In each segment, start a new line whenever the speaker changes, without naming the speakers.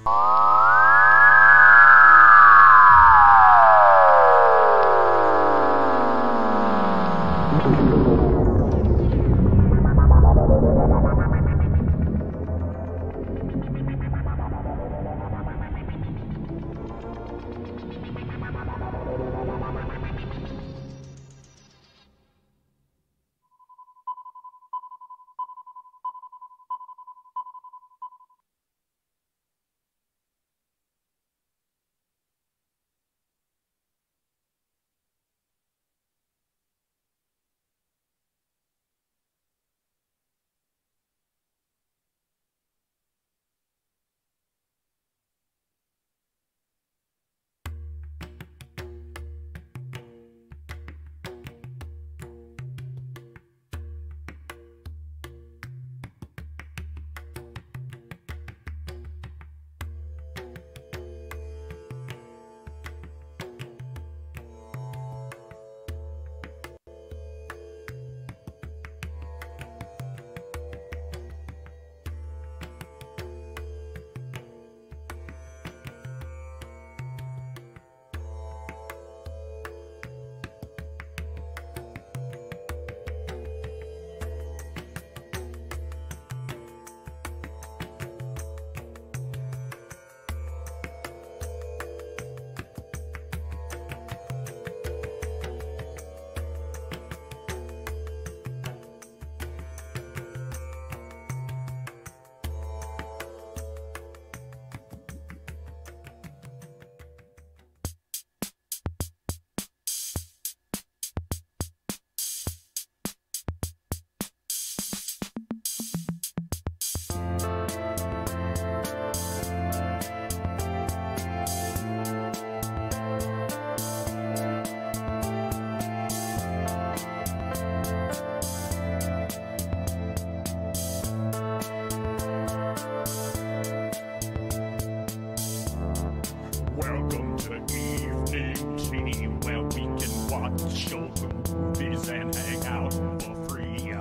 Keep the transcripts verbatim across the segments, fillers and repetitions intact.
Welcome to evening tea, where we can watch old movies and hang out for free.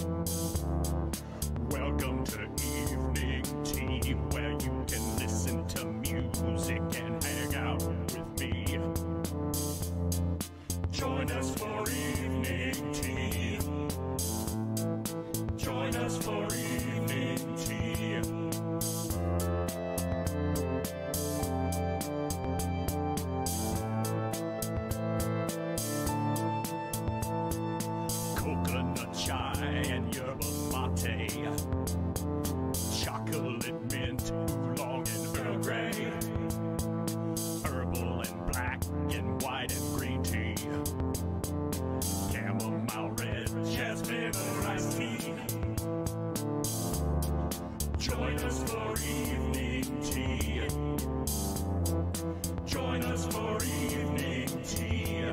Welcome to evening tea, where you can listen to music and hang out with me. Join us for evening tea. Join us for evening tea. Coconut chai and yerba mate, chocolate mint, oolong and Earl Grey, herbal and black and white and green tea, chamomile red, jasmine or iced tea. Join us for evening tea. Join us for evening tea.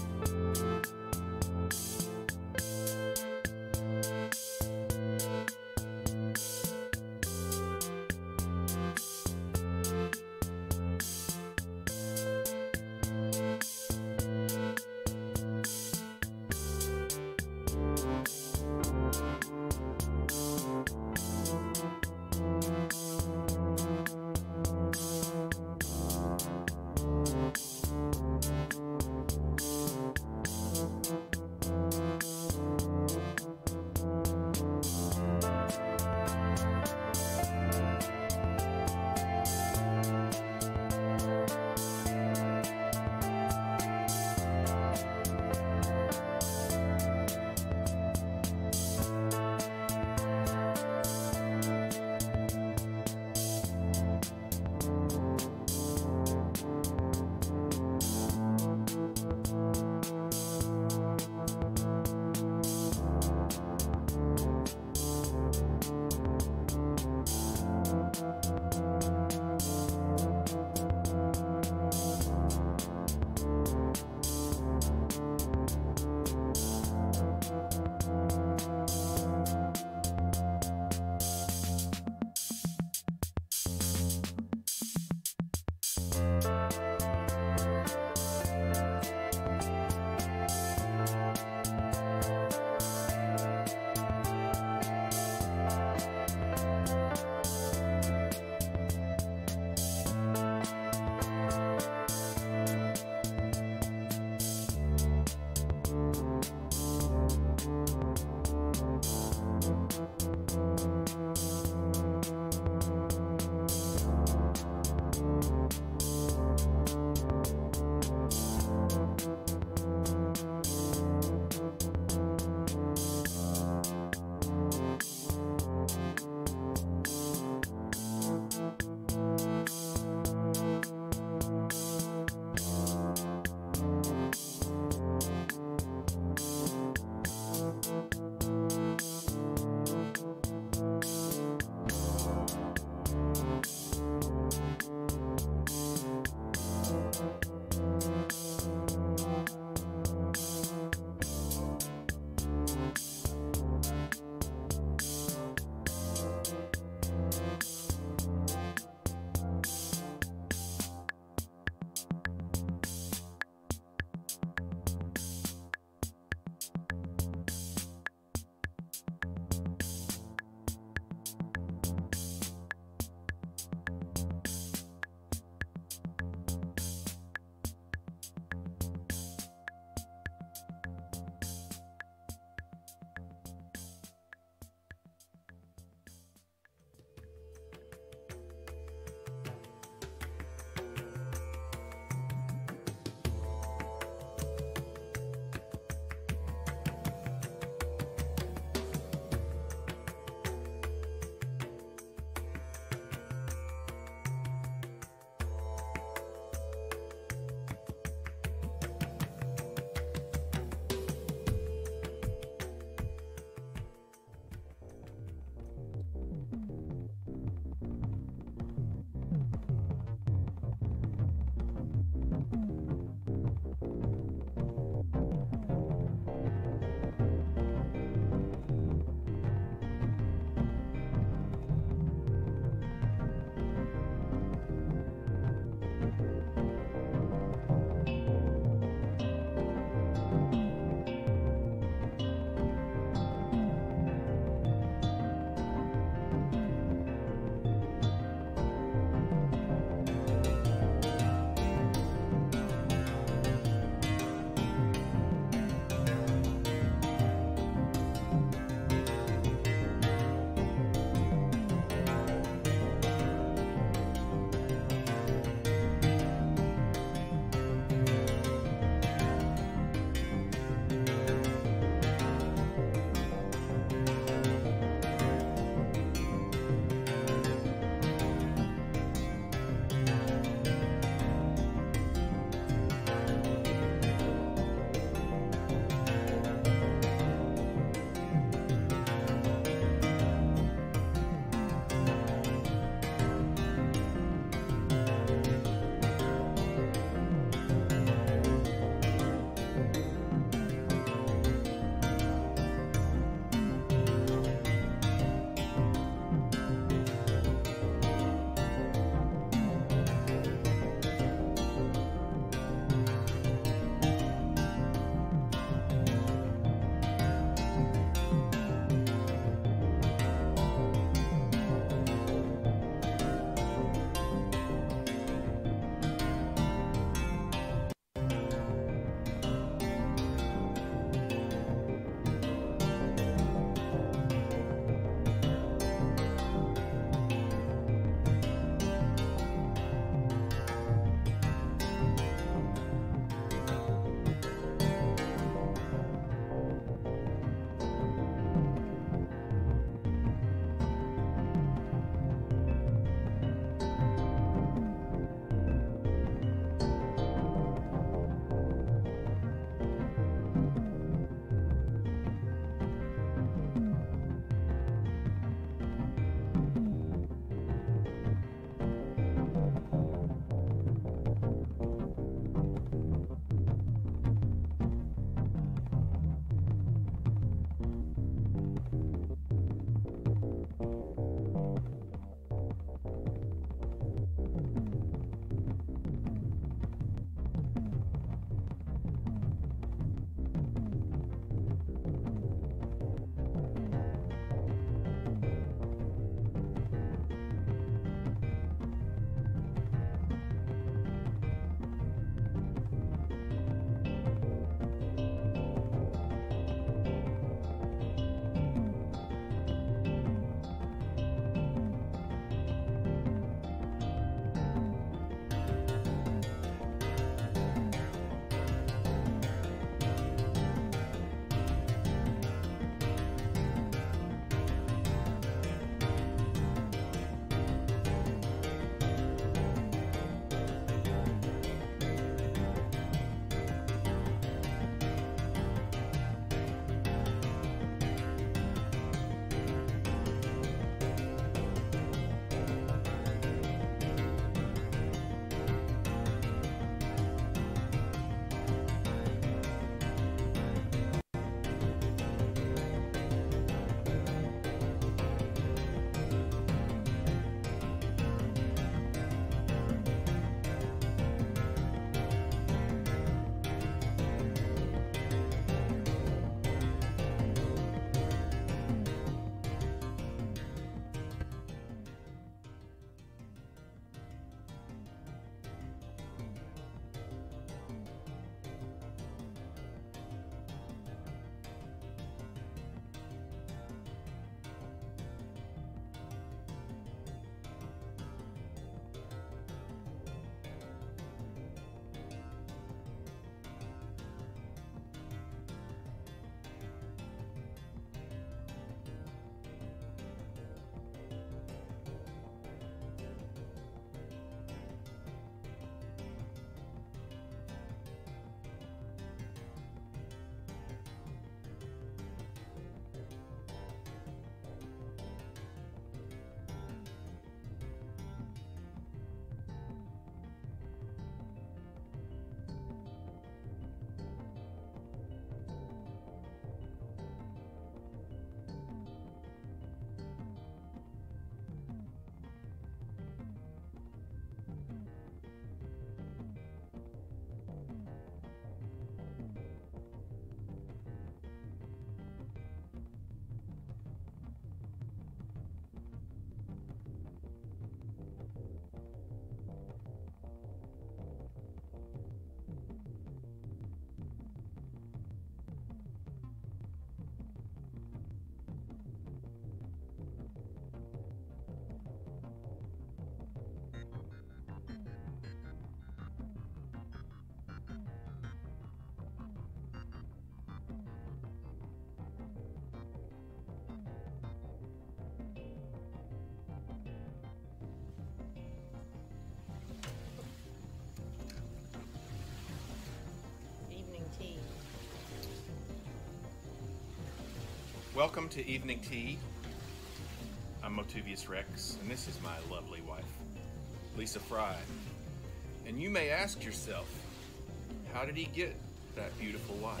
Welcome to Evening Tea. I'm Motivius Rex, and this is my lovely wife, Lisa Fry. And you may ask yourself, how did he get that beautiful wife?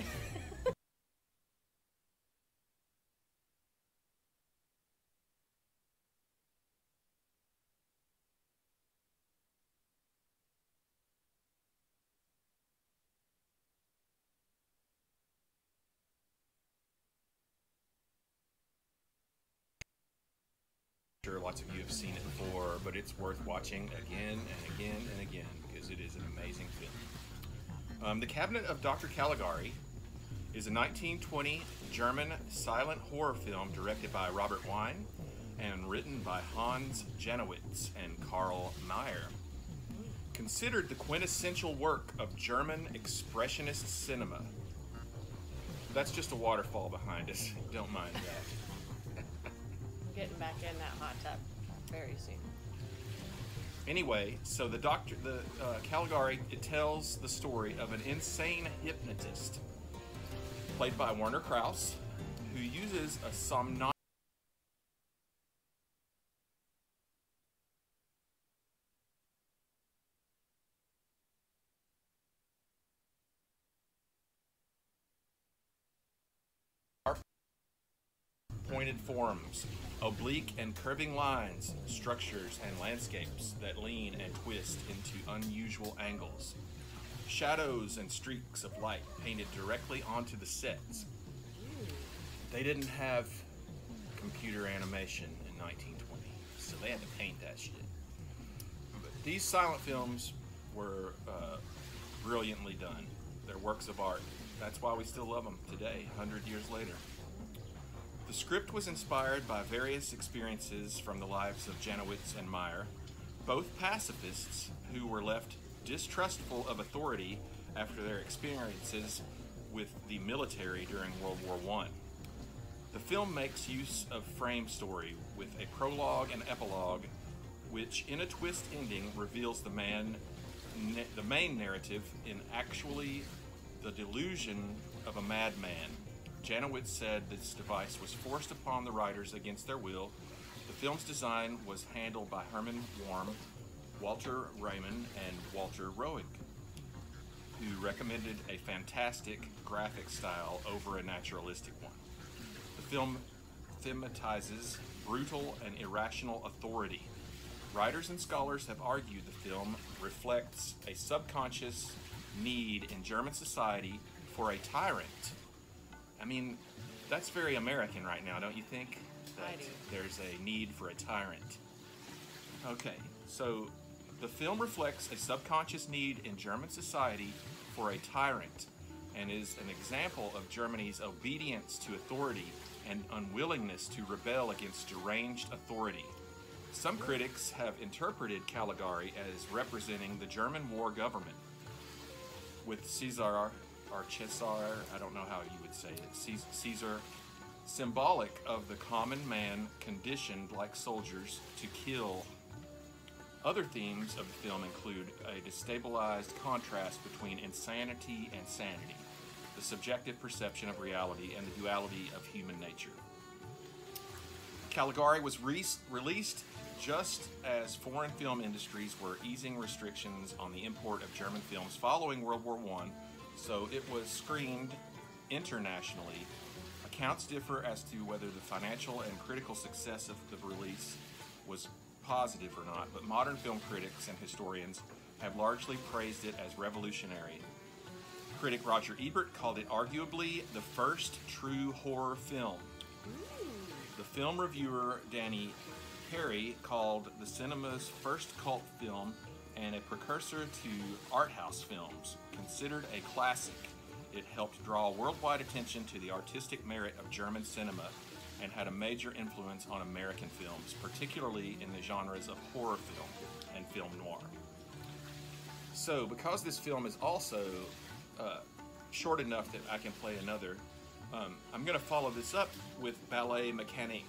Sure, lots of you have seen it before, but it's worth watching again and again and again because it is an amazing film. Um, the Cabinet of Doctor Caligari is a nineteen twenty German silent horror film directed by Robert Wein and written by Hans Janowitz and Karl Mayer. Considered the quintessential work of German expressionist cinema. That's just a waterfall behind us. Don't mind that.
Getting back in that hot tub very soon.
Anyway, so the doctor, the uh, Caligari, it tells the story of an insane hypnotist, played by Werner Krauss, who uses a somnolent pointed forms, oblique and curving lines, structures and landscapes that lean and twist into unusual angles, shadows and streaks of light painted directly onto the sets. They didn't have computer animation in nineteen twenty, so they had to paint that shit. But these silent films were uh, brilliantly done. They're works of art. That's why we still love them today, one hundred years later. The script was inspired by various experiences from the lives of Janowitz and Mayer, both pacifists who were left distrustful of authority after their experiences with the military during World War One. The film makes use of frame story with a prologue and epilogue, which in a twist ending reveals the man, the main narrative in actually the delusion of a madman. Janowitz said this device was forced upon the writers against their will. The film's design was handled by Herman Warm, Walter Raymond, and Walter Roig, who recommended a fantastic graphic style over a naturalistic one. The film thematizes brutal and irrational authority. Writers and scholars have argued the film reflects a subconscious need in German society for a tyrant. I mean, that's very American right now, don't you think? That
I do.
There's a need for a tyrant. Okay, so the film reflects a subconscious need in German society for a tyrant and is an example of Germany's obedience to authority and unwillingness to rebel against deranged authority. Some critics have interpreted Caligari as representing the German war government, with Caesar or Cesar, I don't know how you would say it, Caesar, symbolic of the common man conditioned like soldiers to kill. Other themes of the film include a destabilized contrast between insanity and sanity, the subjective perception of reality, and the duality of human nature. Caligari was re released just as foreign film industries were easing restrictions on the import of German films following World War One. So it was screened internationally. Accounts differ as to whether the financial and critical success of the release was positive or not, but modern film critics and historians have largely praised it as revolutionary. Critic Roger Ebert called it arguably the first true horror film. The film reviewer Danny Carey called the cinema's first cult film and a precursor to art house films. Considered a classic, it helped draw worldwide attention to the artistic merit of German cinema and had a major influence on American films, particularly in the genres of horror film and film noir. So, because this film is also uh, short enough that I can play another, um, I'm going to follow this up with Ballet, Mecanique.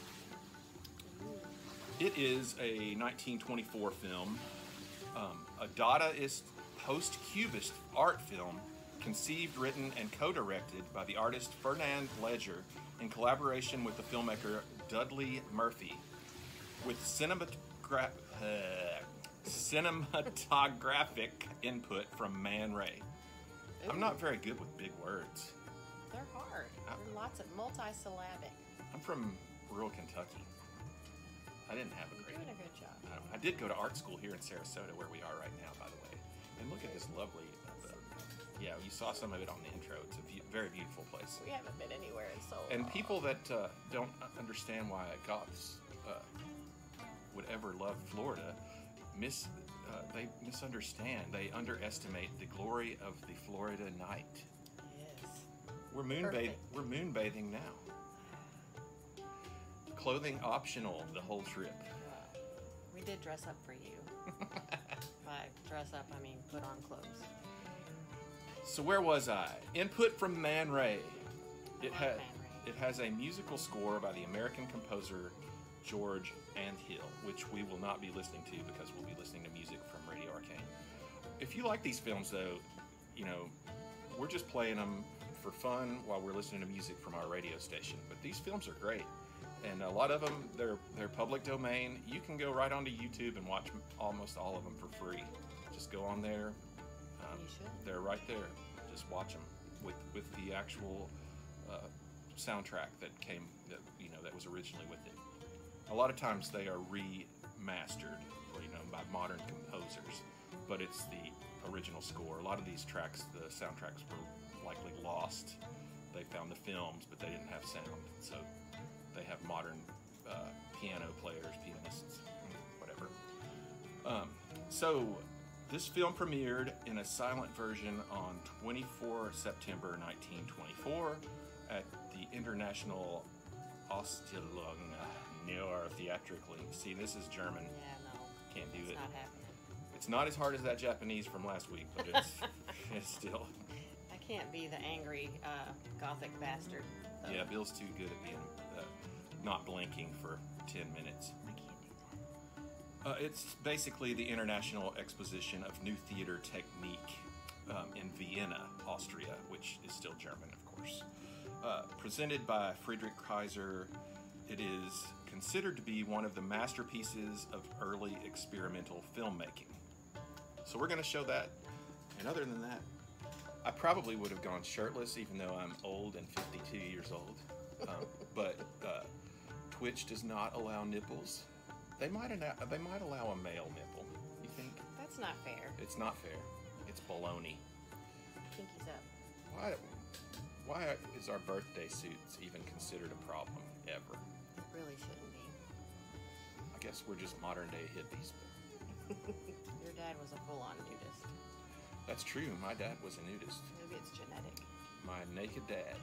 It is a nineteen twenty-four film, um, a Dadaist post-Cubist art film conceived, written, and co-directed by the artist Fernand Ledger in collaboration with the filmmaker Dudley Murphy, with cinematogra- uh, cinematographic input from Man Ray. I'm not very good with big words.
They're hard.
I-
They're lots of multi-syllabic.
I'm from rural Kentucky. I didn't have a
You're
great...
doing a good job.
I, don't- I did go to art school here in Sarasota, where we are right now, by the way. And look at this lovely... Uh, yeah, you saw some of it on the intro. It's a be- very beautiful place.
We haven't been anywhere in so long.
And people that uh, don't understand why goths uh, would ever love Florida, miss uh, they misunderstand. They underestimate the glory of the Florida night.
Yes.
We're moonbathing.
Perfect.
We're moonbathing now. Clothing optional the whole trip.
Uh, we did dress up for you. By dress up, I mean put on clothes.
So where was I? Input from Man Ray. It
like
had
Man Ray.
it has a musical score by the American composer George Andhill, which we will not be listening to because we'll be listening to music from Radio Arcane. If you like these films, though, you know, we're just playing them for fun while we're listening to music from our radio station. But these films are great, and a lot of them they're they're public domain. You can go right onto YouTube and watch almost all of them for free. Just go on there. Um,
You should.
They're right there. Just watch them with with the actual uh, soundtrack that came that you know that was originally with it. A lot of times they are remastered, you know, by modern composers, but it's the original score. A lot of these tracks, the soundtracks were likely lost. They found the films, but they didn't have sound, so they have modern uh, piano players, pianists, whatever. Um, so this film premiered in a silent version on the twenty-fourth of September nineteen twenty-four at the International Ausstellung Neuer Theatrically. See, this is German.
Yeah, no.
Can't do
It's
it.
not happening.
It's not as hard as that Japanese from last week, but it's, it's still.
I can't be the angry uh, gothic bastard. though.
Yeah, Bill's too good at being uh, not blinking for ten minutes.
I can't do that.
Uh, it's basically the International Exposition of New Theater Technique um, in Vienna, Austria, which is still German, of course. Uh, presented by Friedrich Kaiser, it is considered to be one of the masterpieces of early experimental filmmaking. So we're going to show that. And other than that, I probably would have gone shirtless, even though I'm old and fifty-two years old. Um, but uh, Twitch does not allow nipples. They might allow, they might allow a male nipple. You think?
That's not fair.
It's not fair. It's baloney.
Pinky's up.
Why? Why is our birthday suits even considered a problem ever?
It really shouldn't be.
I guess we're just modern day hippies.
Your dad was a full-on nudist.
That's true. My dad was a nudist.
Maybe it's genetic.
My naked dad,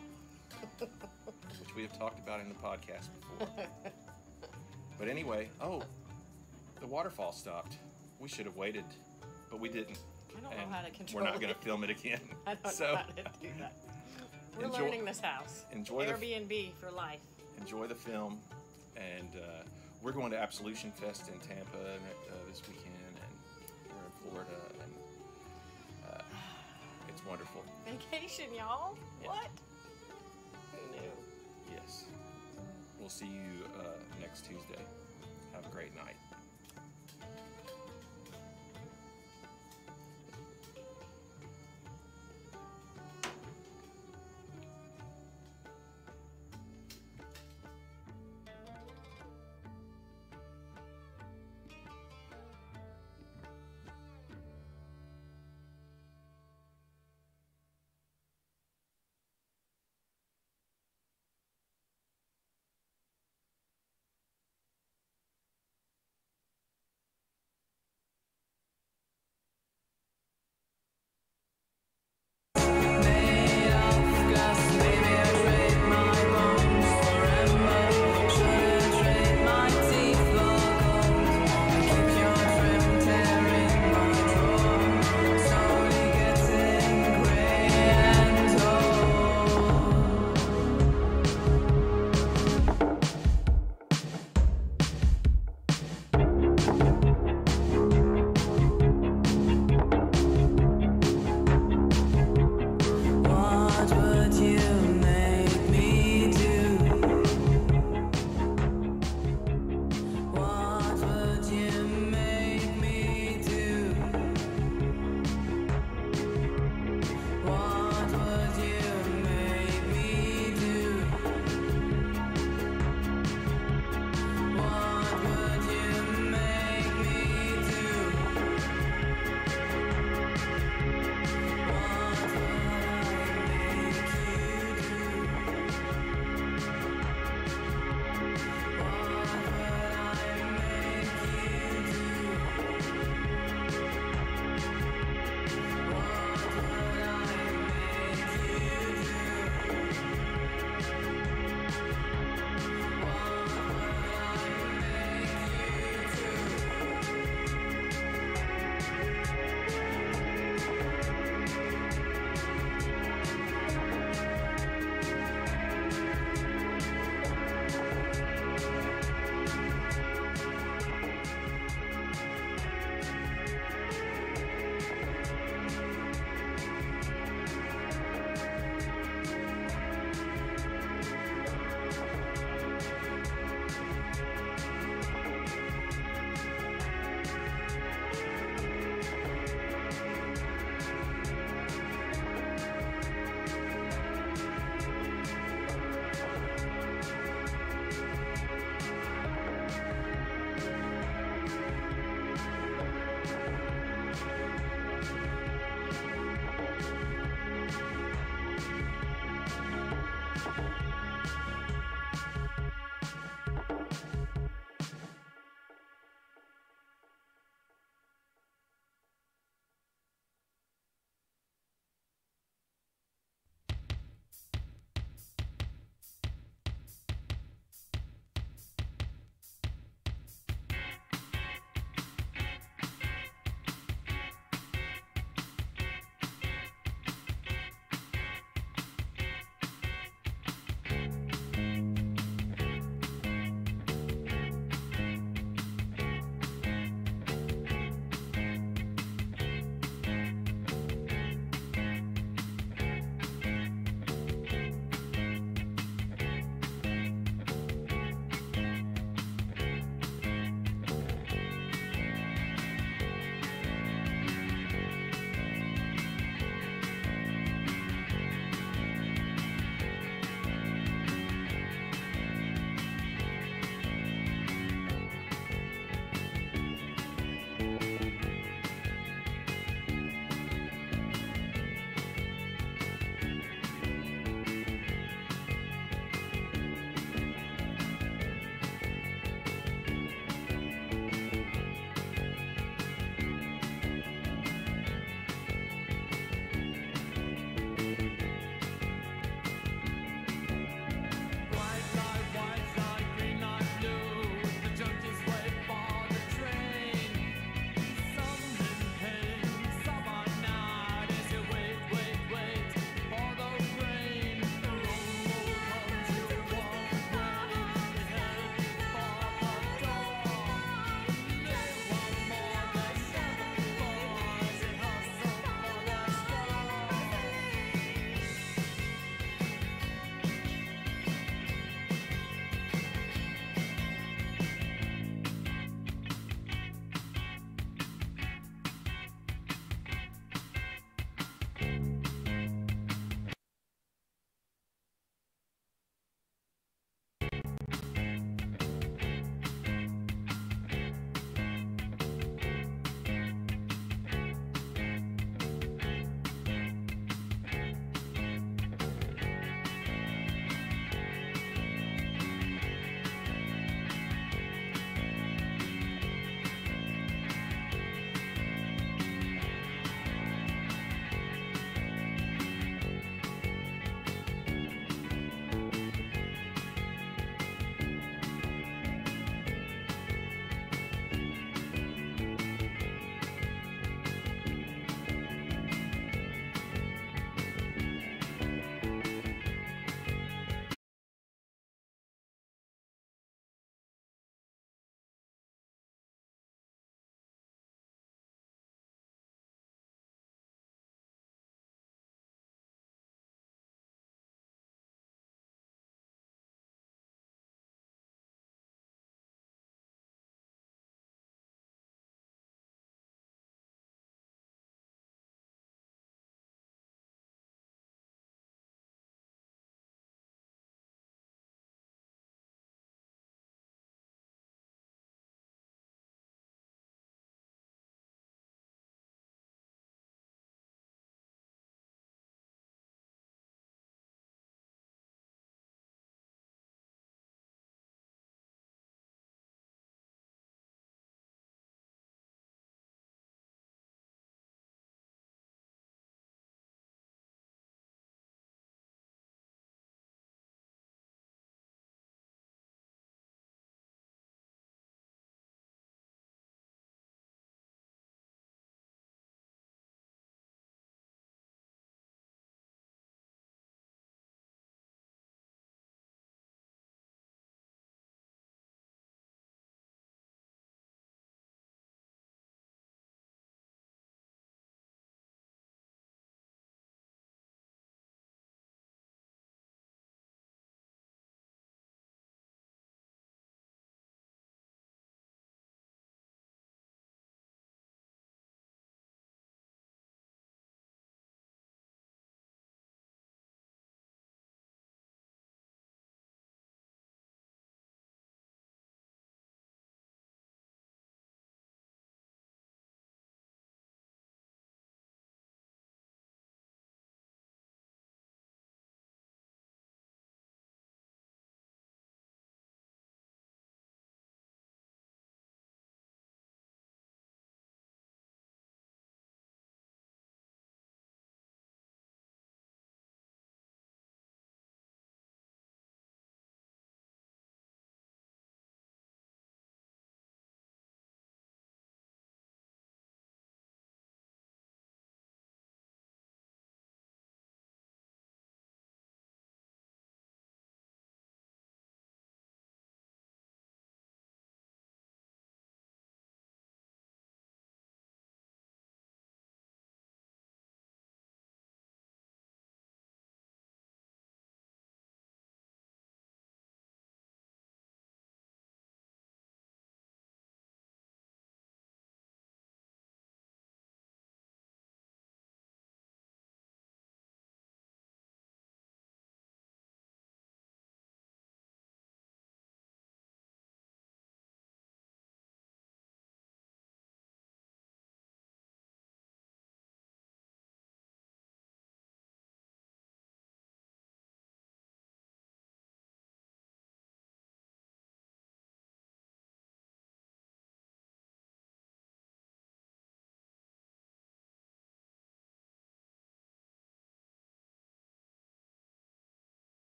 which we have talked about in the podcast before. But anyway, oh, the waterfall stopped. We should have waited, but we didn't.
I don't
And
know how to control
we're not going
it.
to film it again.
I don't
so
know how to do that. We're
enjoy-
learning this house.
enjoy the-
Airbnb for life.
enjoy the film, and uh, we're going to Absolution Fest in Tampa uh, this weekend, and we're in Florida, and uh, it's wonderful.
Vacation, y'all.
Yeah.
What? Who knew?
Yes. We'll see you uh, next Tuesday. Have a great night.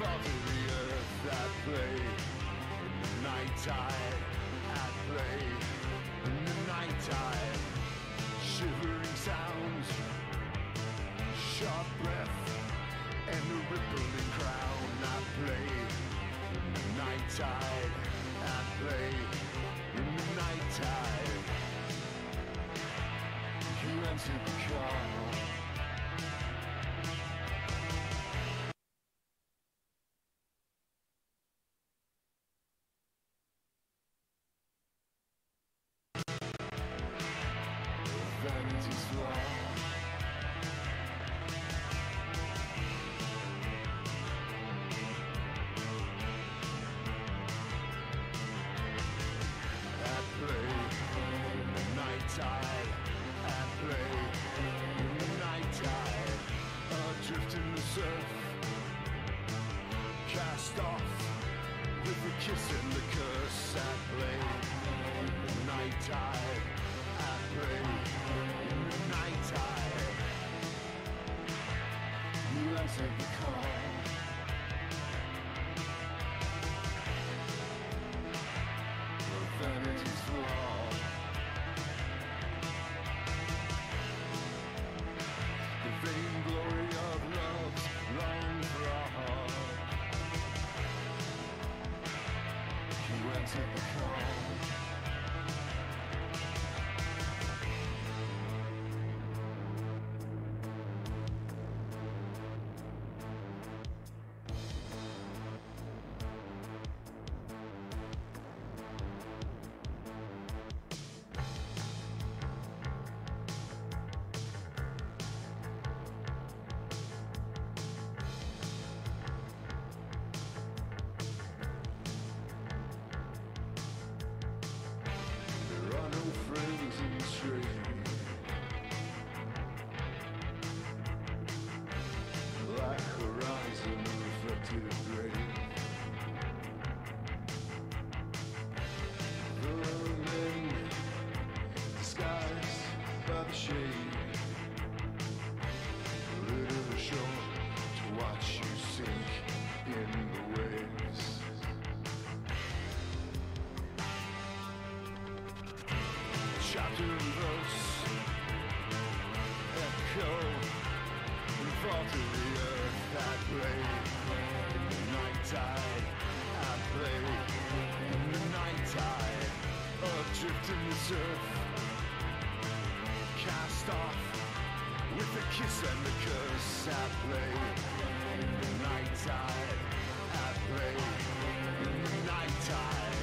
fall to the earth at play in the night tide, at play in the night tide. Shivering sounds, sharp breath, and a rippling crown at play in the night tide, at play in the night tide. You enter the car. Vanity's flaw. At play in the night tide, at play in the night tide. Adrift in the surf, cast off with the kiss and the curse. At play in the night tide, at play in the night tide. You answer the call. Vanity's flaw. The vain glory of love's long fraud. You answer the call. There are no friends in the street. Black horizon reflected grave. The men disguised by the shade. A little shore to watch you sink in the waves. Chapter and verse echo and fall to the earth at play in the night tide, at play in the night tide. Adrift in the surf, cast off with the kiss and the curse. At play in the night tide, at play in the night tide.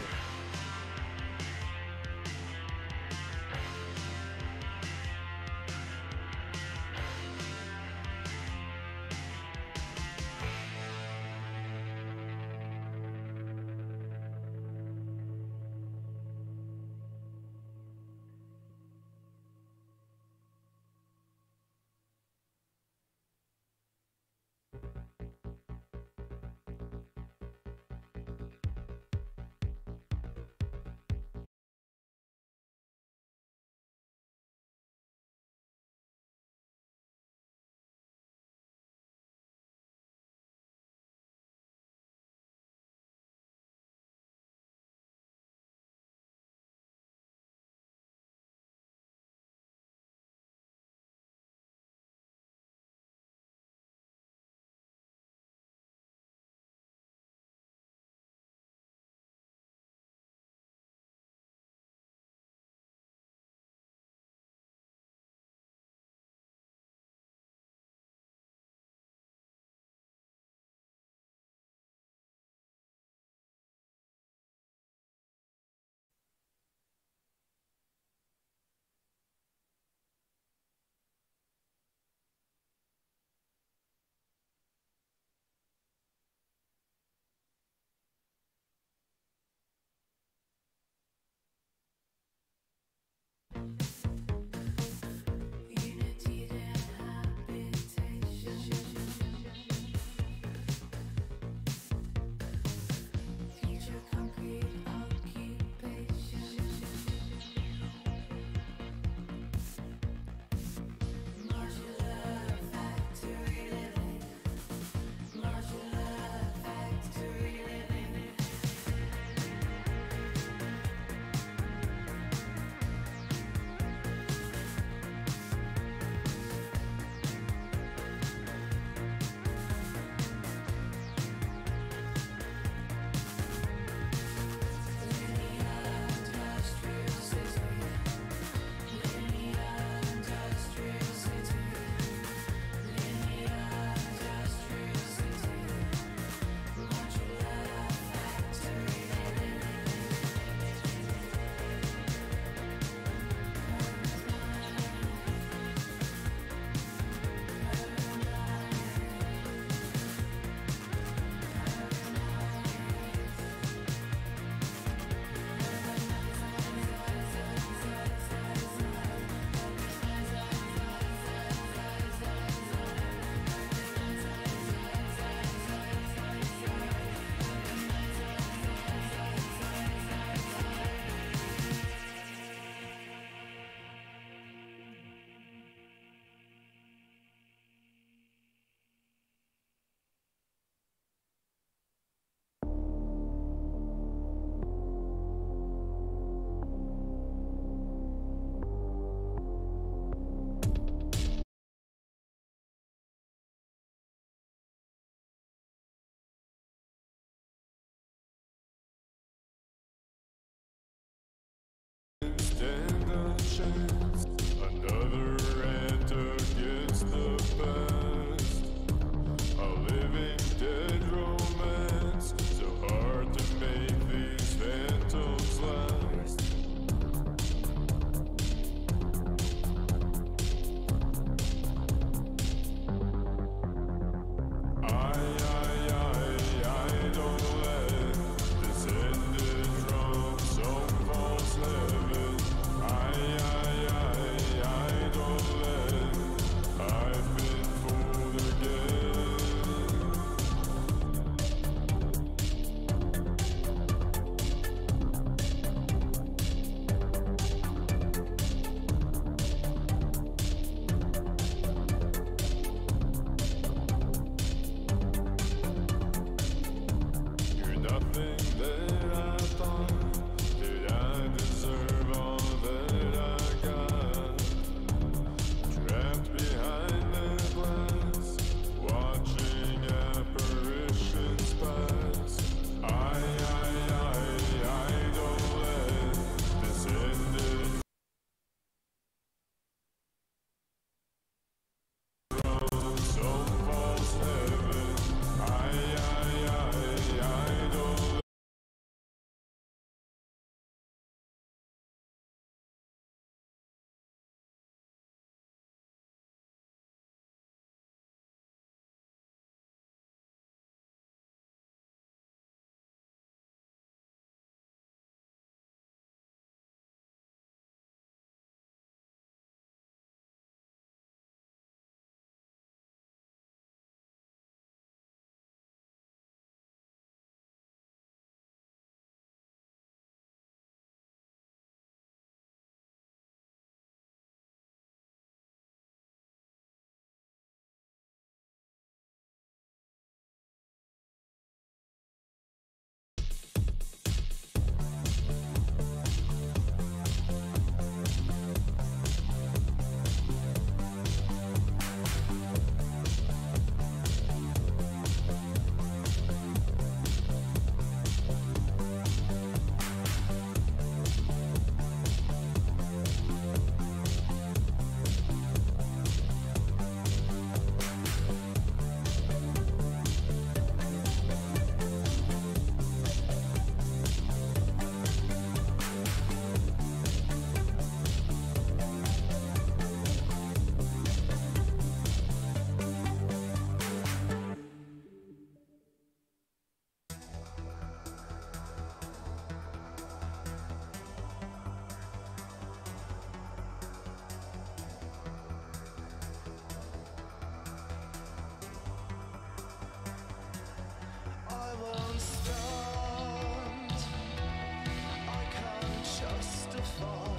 can't stand, I can't justify.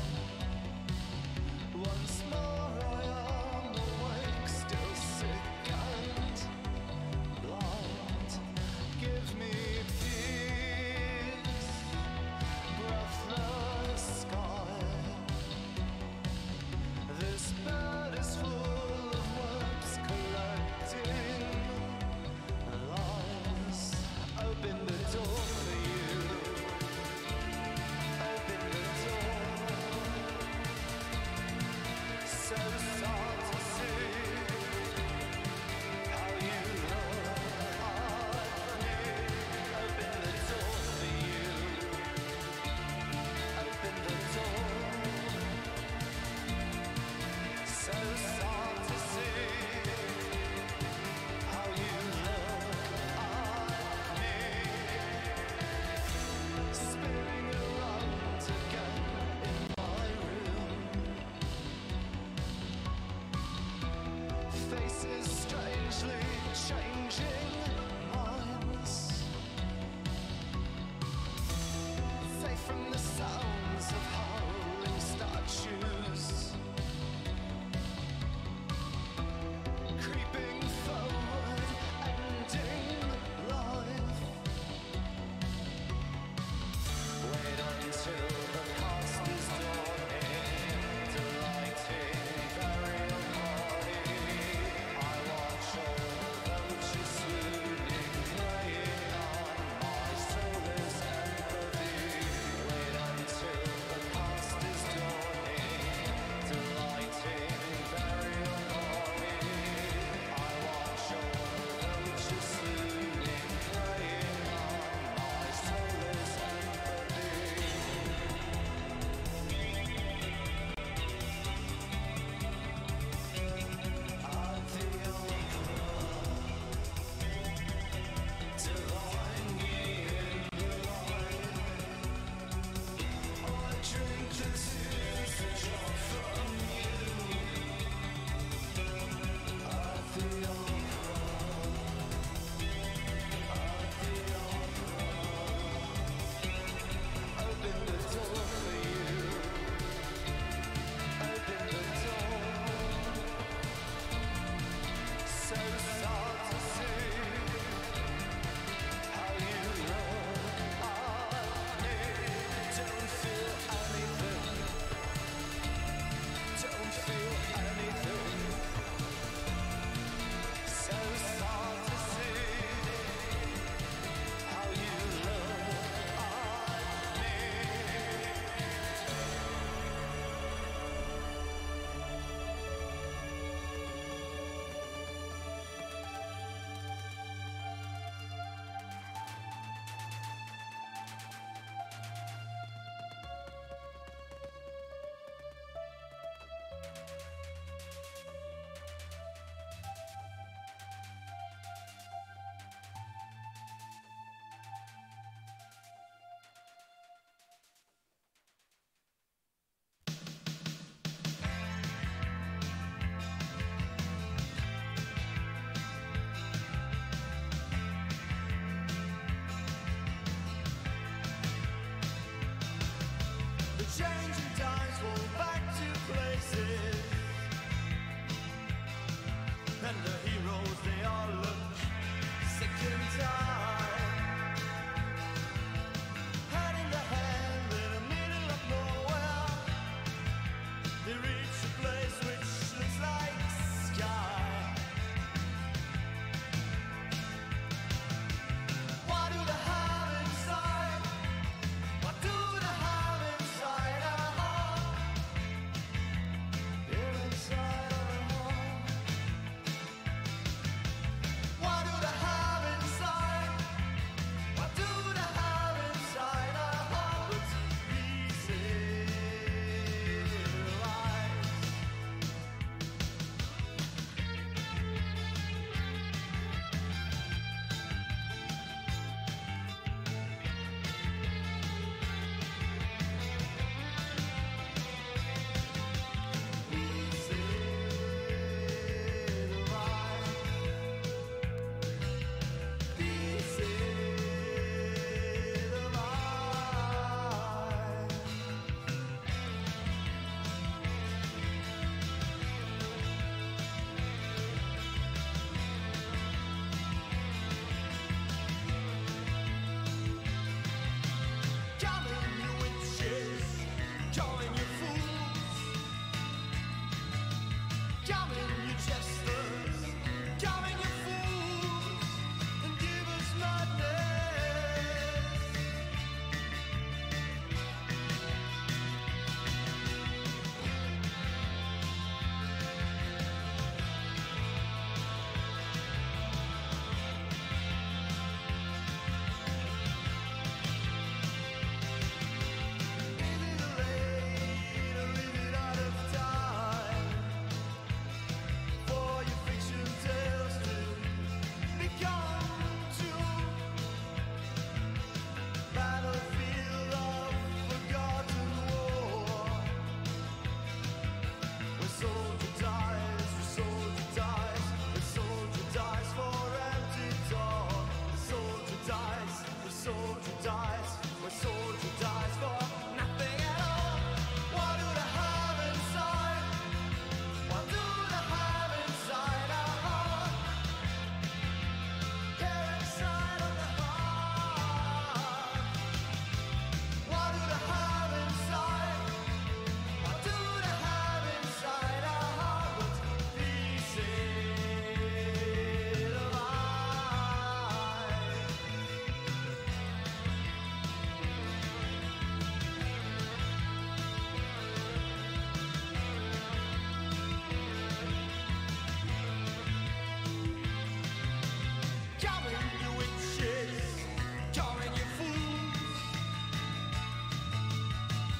Once more I am awake, still sick and blind. Give me peace, breathless sky. This bed is full of webs collecting lies. Open the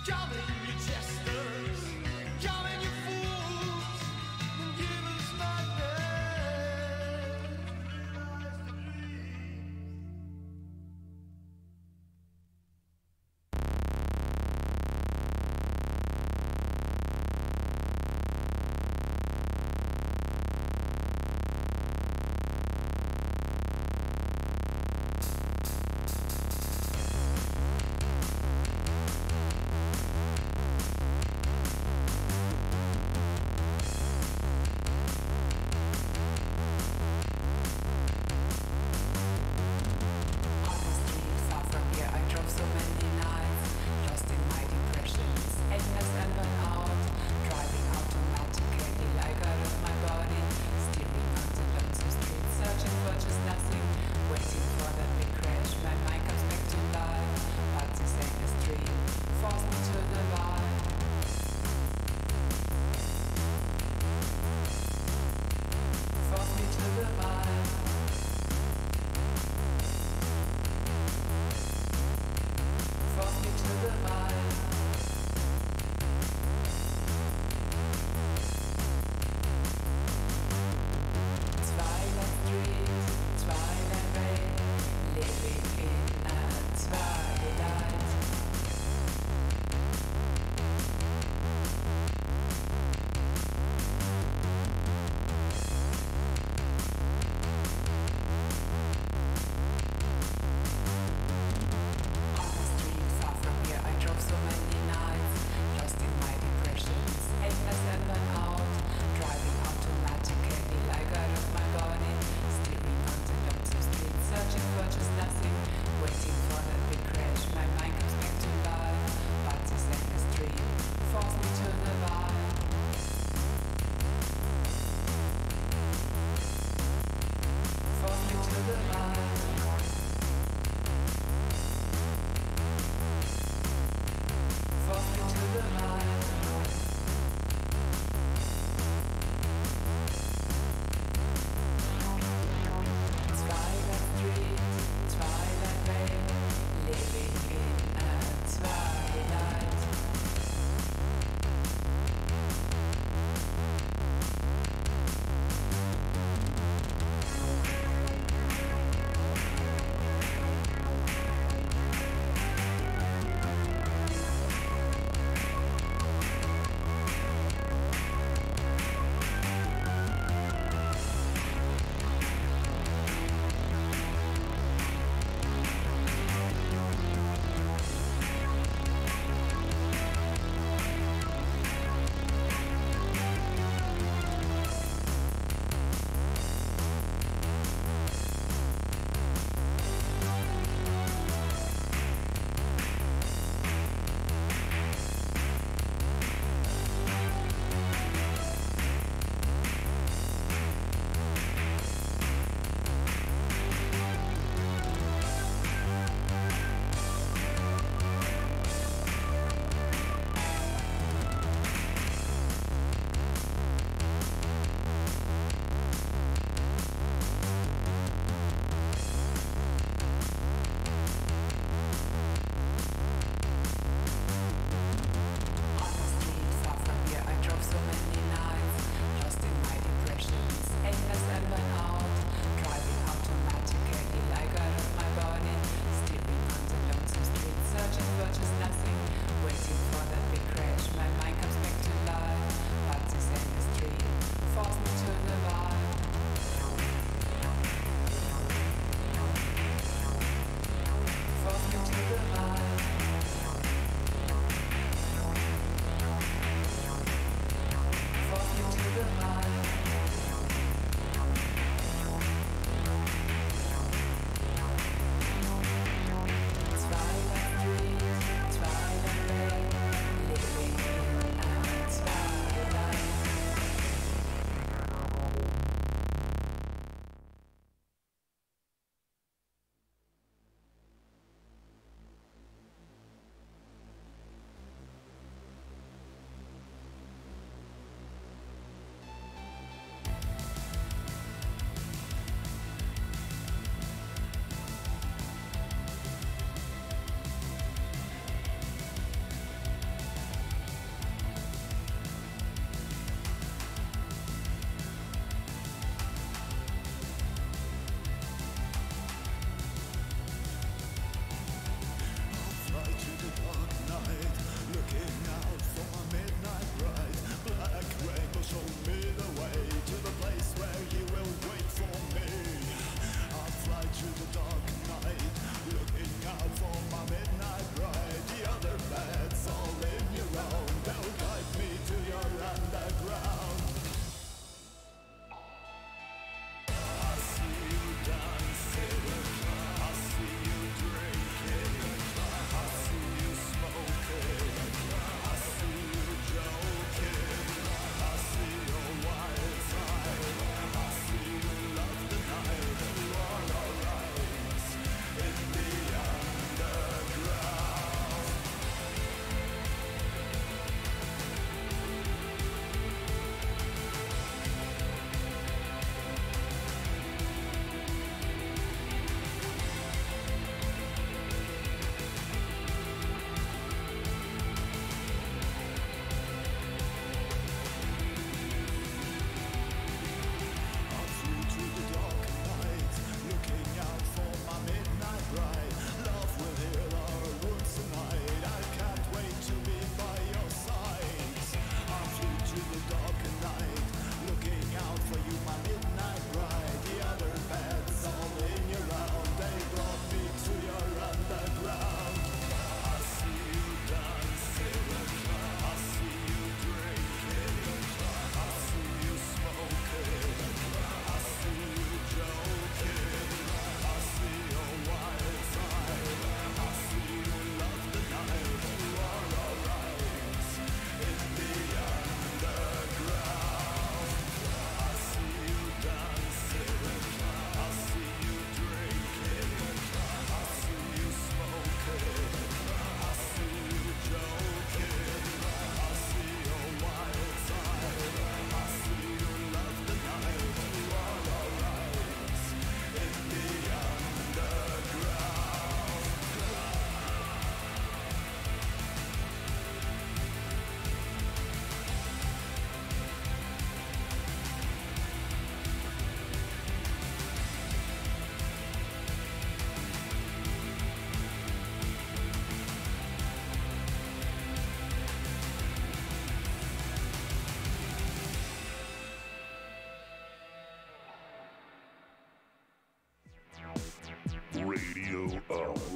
Come in, you jesters. Come in, you fools. And give us nightmares. Realize the dreams.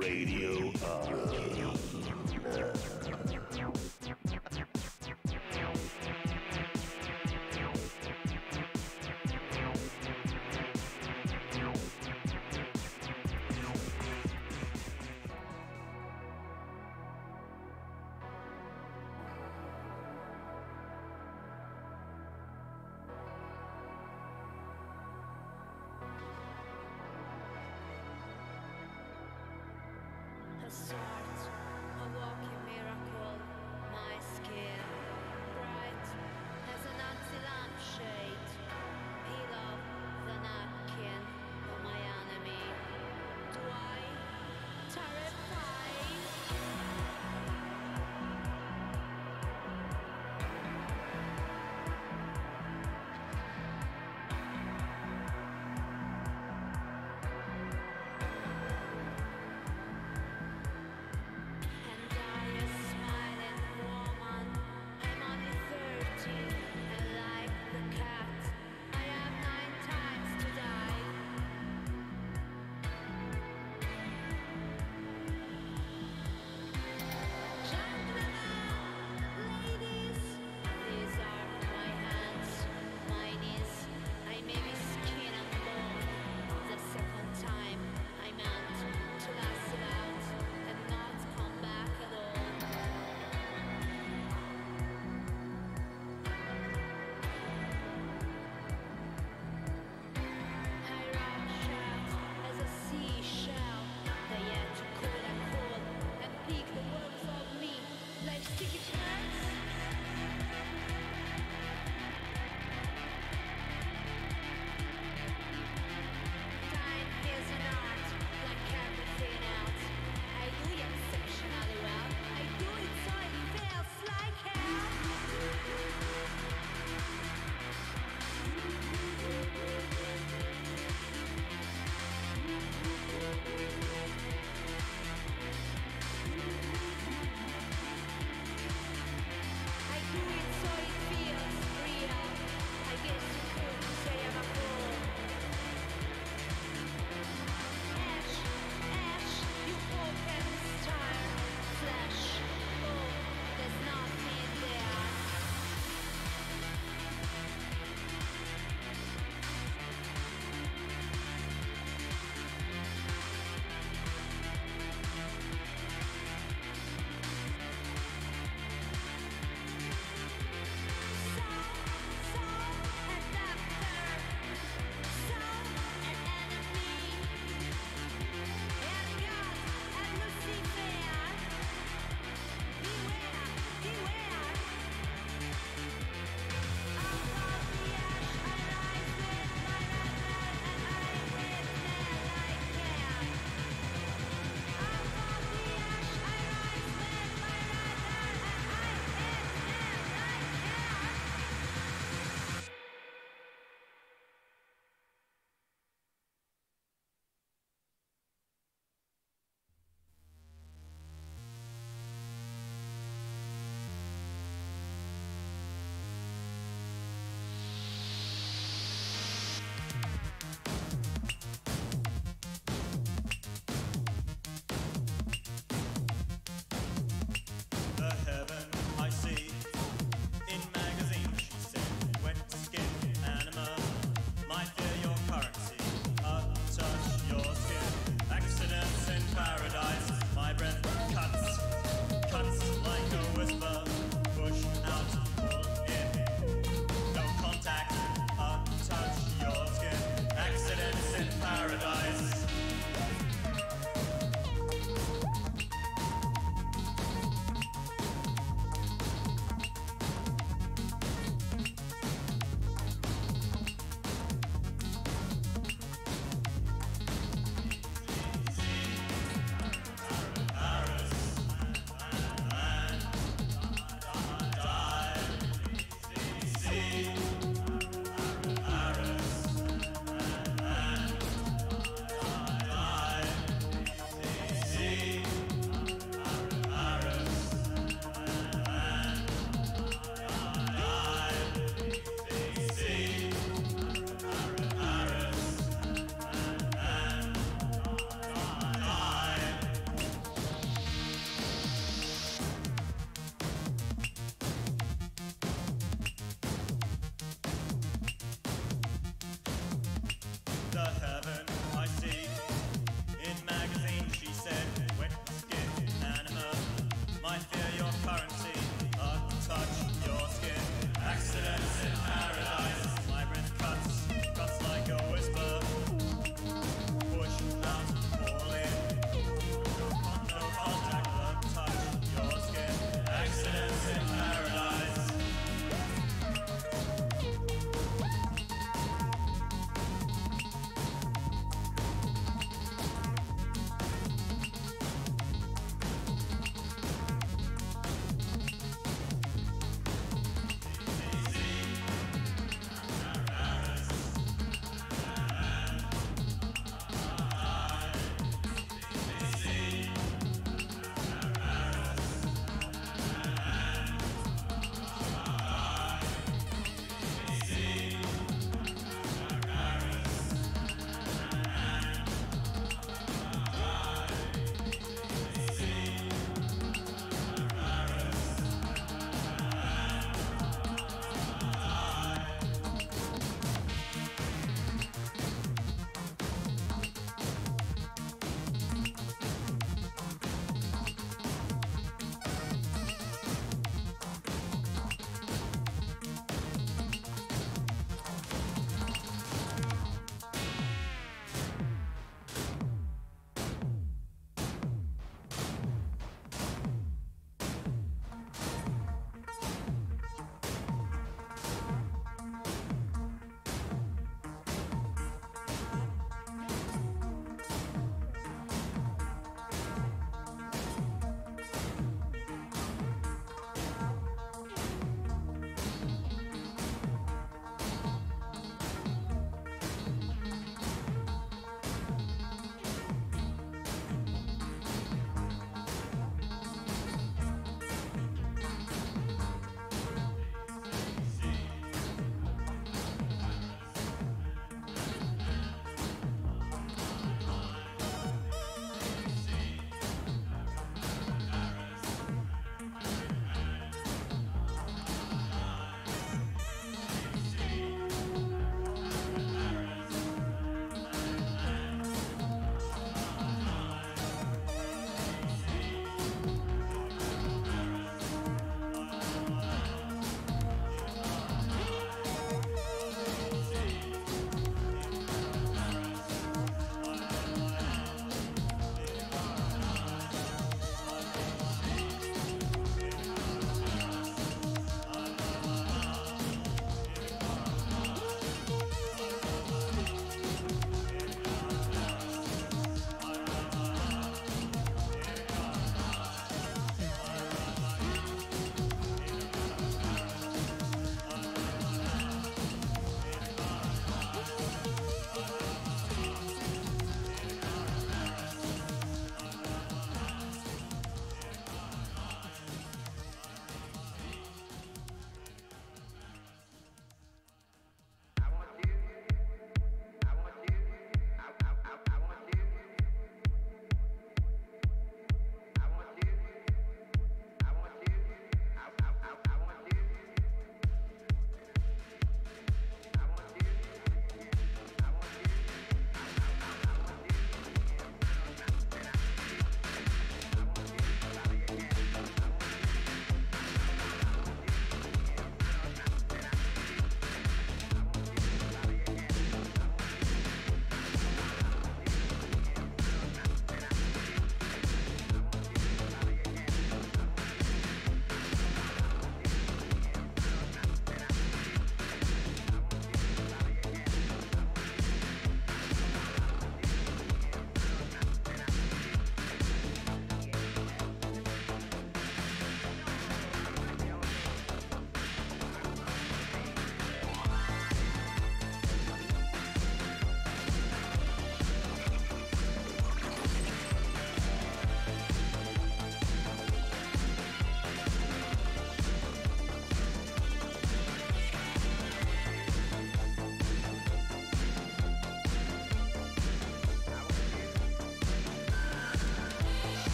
Radio of
The stars.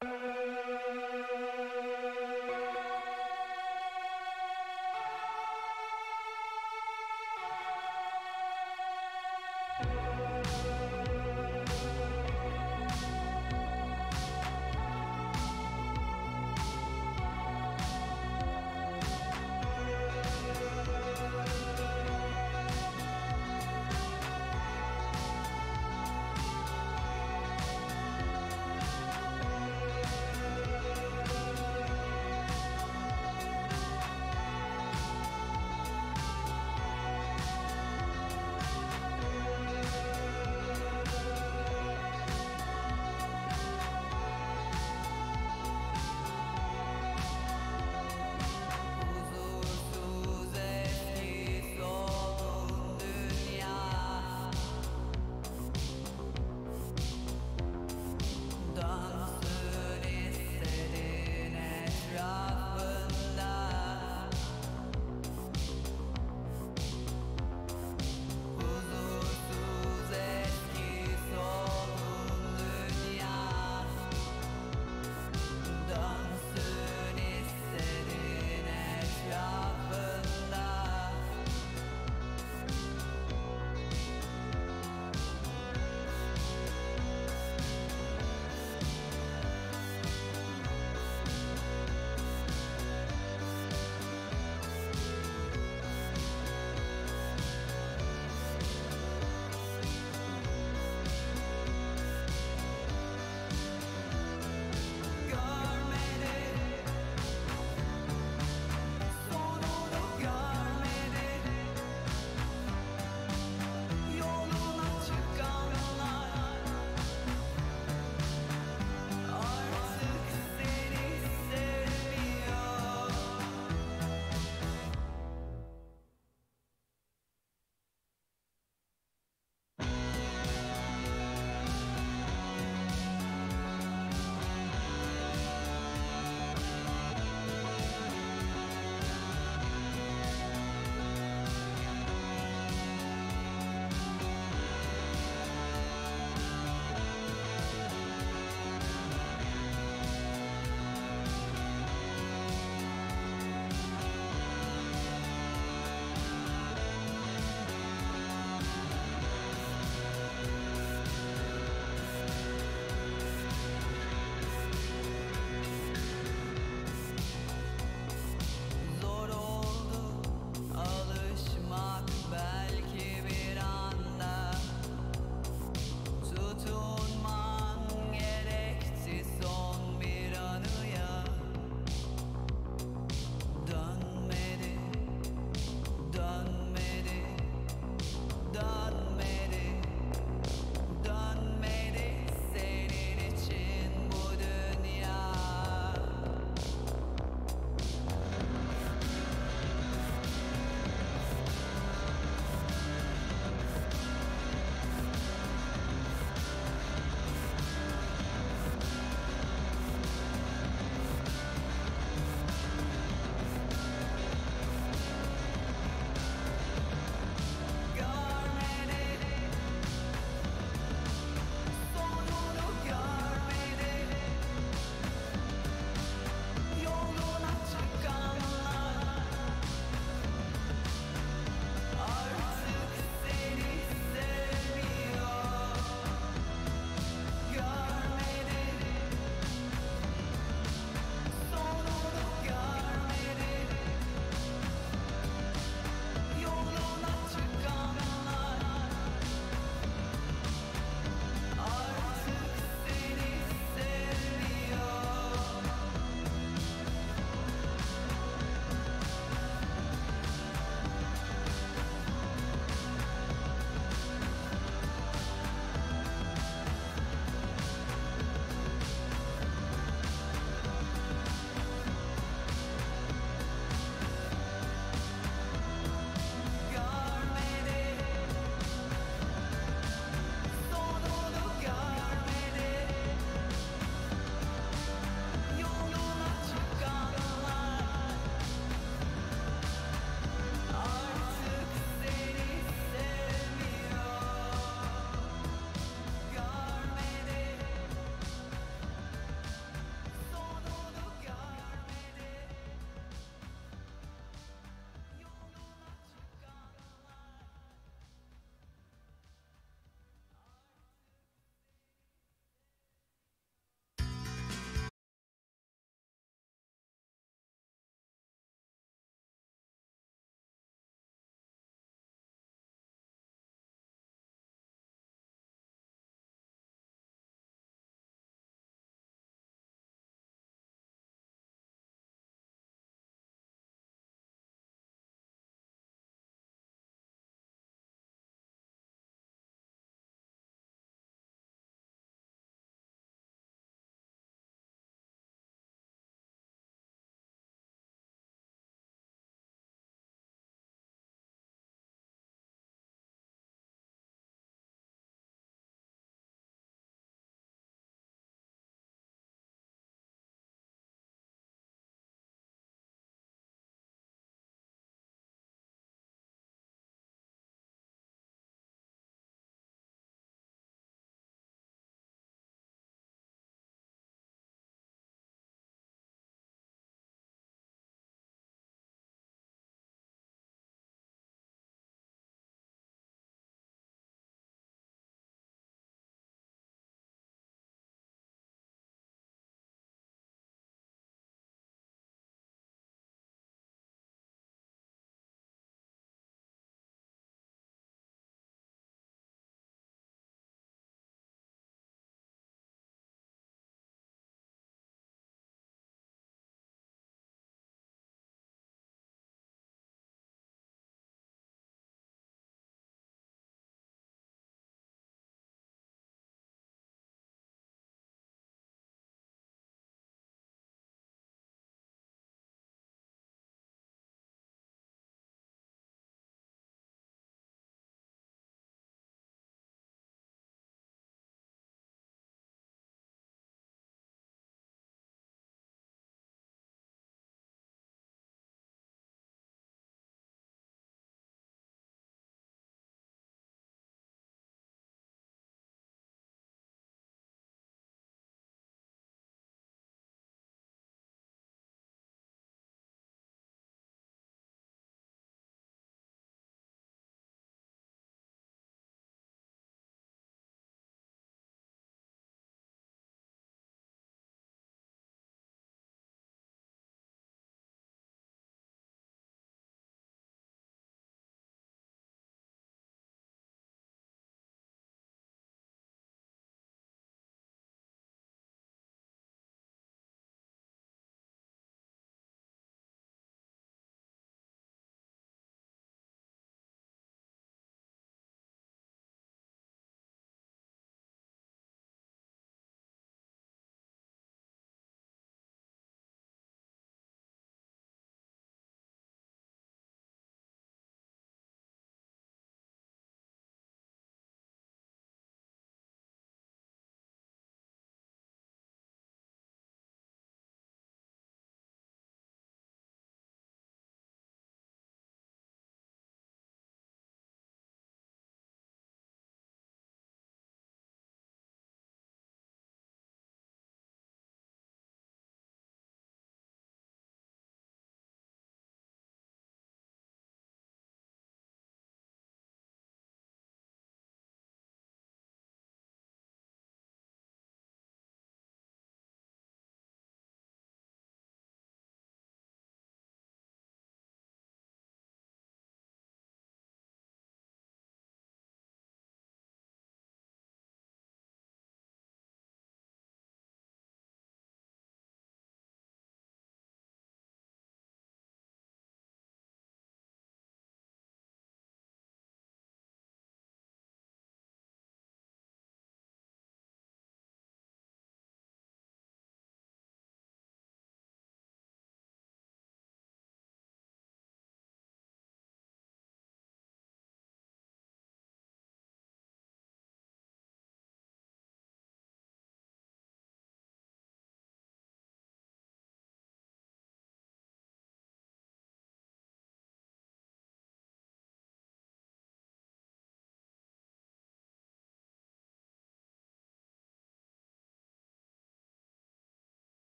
Huzursuz eski solgun dünya, dansın istedin etrafında. Huzursuz eski solgun dünya, dansın istedin etrafında. Görmedi, sonunu görmedi, yoluna çıkanlar artık seni sevmiyor. Zor oldu alışmak belki bir anda, tutunman gerekti son bir anıya. Dönmedi, dönmedi, dönmedi, dönmedi senin için bu dünya. Görmedi,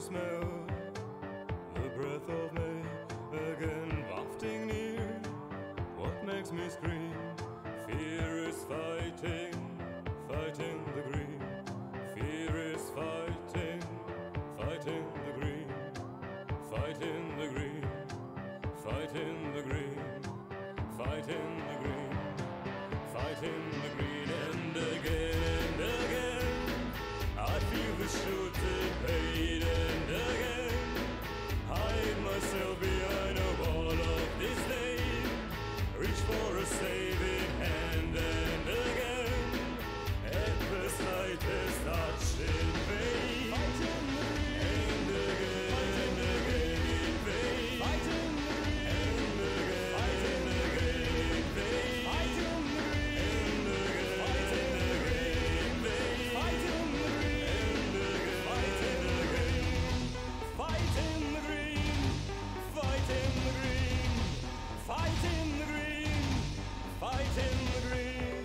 smell the breath of May again wafting near. What makes me scream? Fear is fighting, fighting the green. Fear is fighting, fighting the green. Fighting the green, fighting the green. Fighting the green, fighting the green. And again and again I feel the shooting pain. And again hide myself behind a wall of disdain. Reach for a saving hand. And again at the slightest touch in vain. Fighting the green. And again and again in vain. Fighting the green. And again fighting the green in vain. Fighting the green. And again fighting the green in vain. Fighting the green. And again fighting the green. Fighting the green. Fighting the green. Fighting the green. Fighting the green.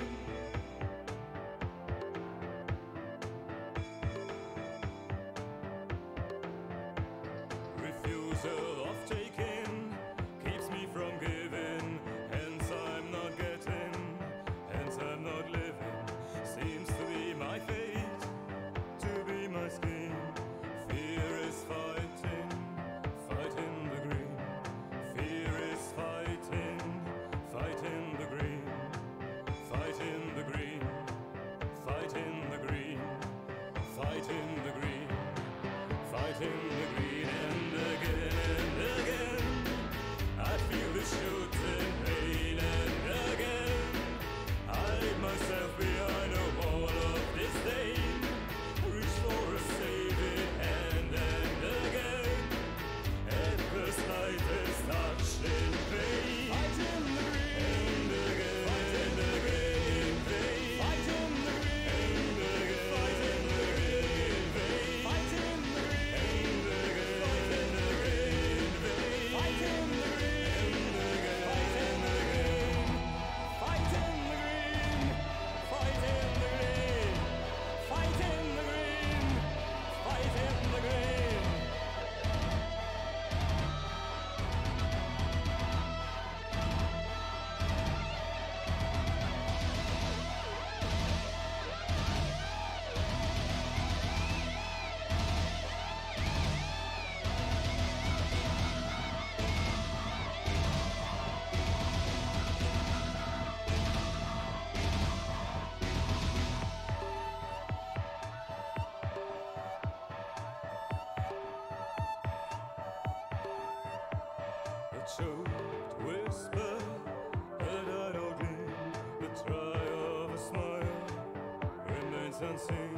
Refusal of taking keeps me from giving. Hence I'm not getting, hence I'm not living. Seems to be my fate, to be my scheme. Fear is fighting, fighting the green. Fear is fighting, fighting the green. Fighting the green, fighting the green. Fighting the green, fighting the green. And again and again I feel the shooting pain. And again hide myself behind a wall of disdain. Reach for a saving hand. And again at the slightest touch in vain. Fighting the green. And again and again in vain. Fighting the green. And again fighting the green in vain. Fighting the green. And again fighting the green in vain. Fighting the green. And again fighting the green. Fighting the green. Fighting the green. Fighting the green. Fighting the green. A choked whisper, a idle gleam, the try of a smile remains unseen.